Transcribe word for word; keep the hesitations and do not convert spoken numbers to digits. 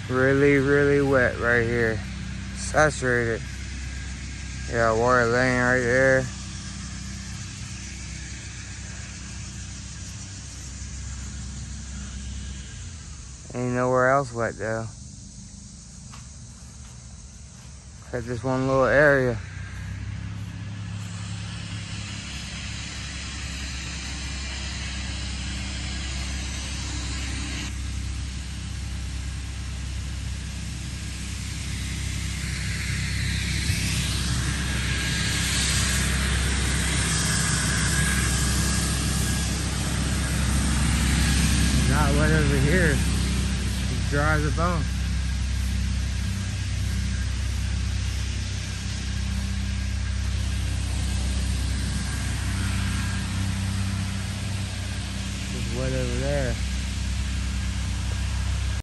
really, really wet right here. Saturated. Yeah, water laying right there. Ain't nowhere else wet though. Except this one little area. Not wet over here. It's dry as a bone. It's wet over there.